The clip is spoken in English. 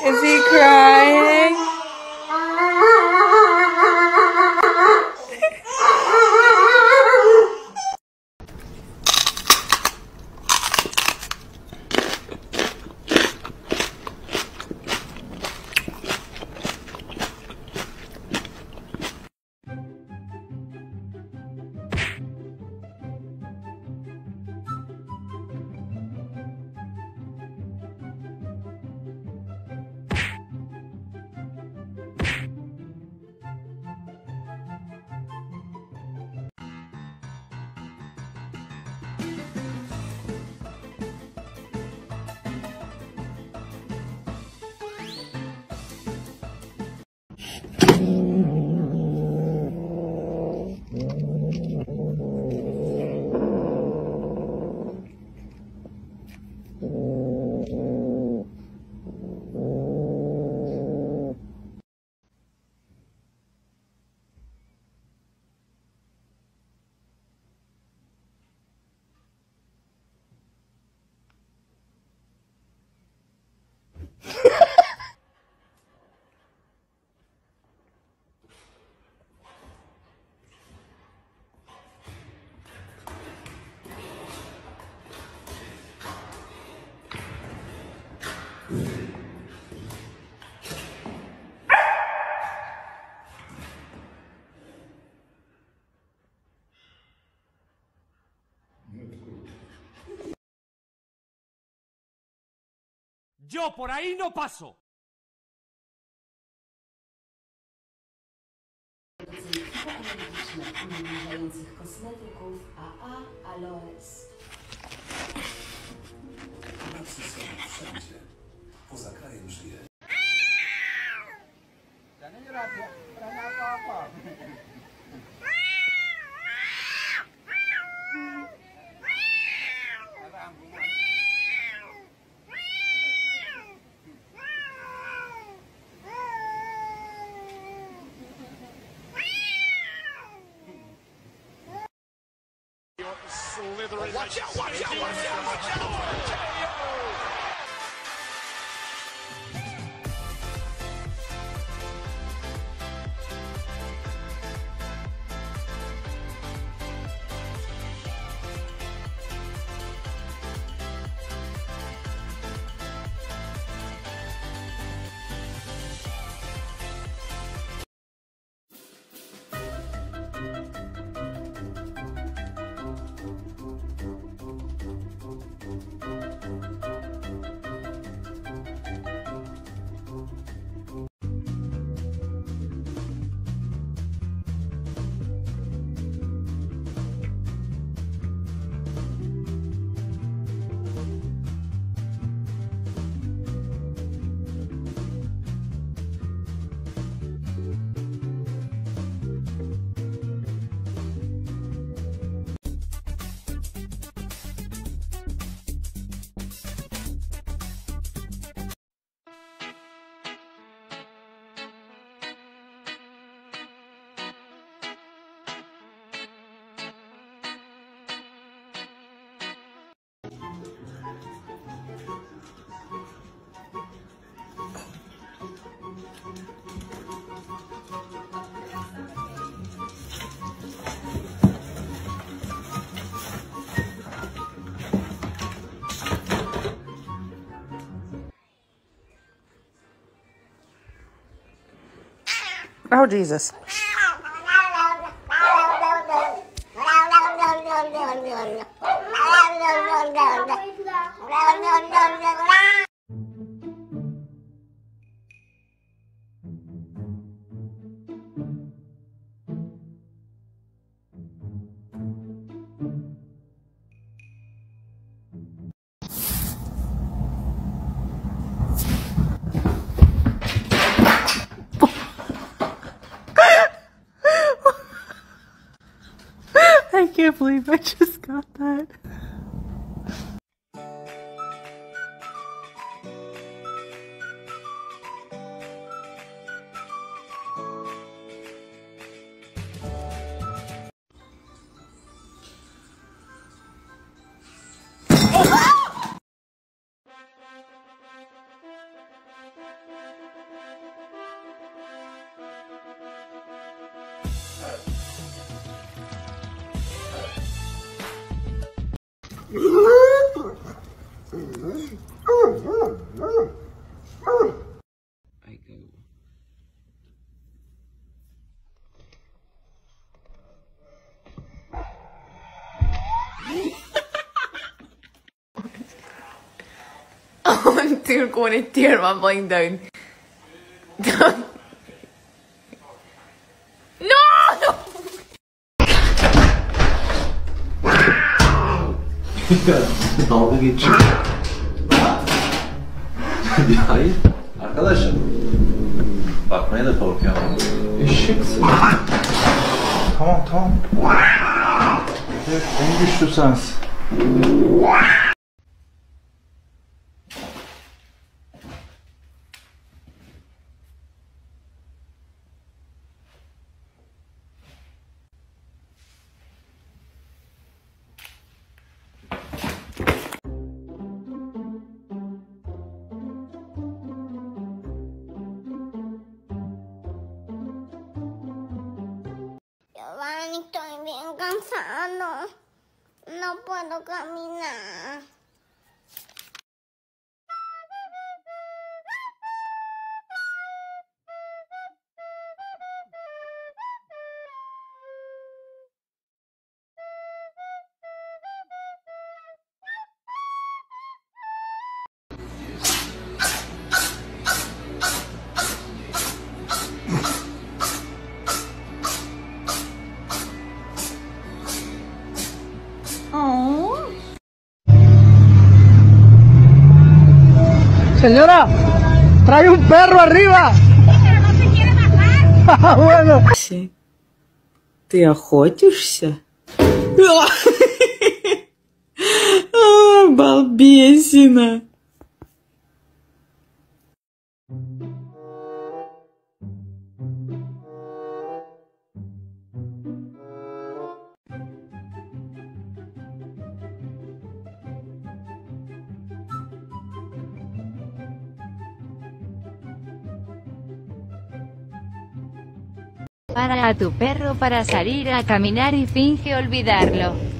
Is he crying? Yo por ahí no paso. Uniżających kosmetyków AA Aloes. Pracy są wszędzie. Poza krajem żyje. Watch out, watch out, watch out, watch out! Oh, Jesus. I can't believe I just got that. Ay, qué... Tur går i Tierman playing down. No! Dalga geçiyor. Hayır. Arkadaşım. Bakmaya da korkuyorum. Eşeksin. Tamam tamam. Evet, en güçlü sensin. Giovanni, estoy bien cansado. No puedo caminar. Señora, trae un perro arriba. Pero no se quiere bajar. Bueno. Ты охотишься? Балбесина. Para a tu perro para salir a caminar y finge olvidarlo.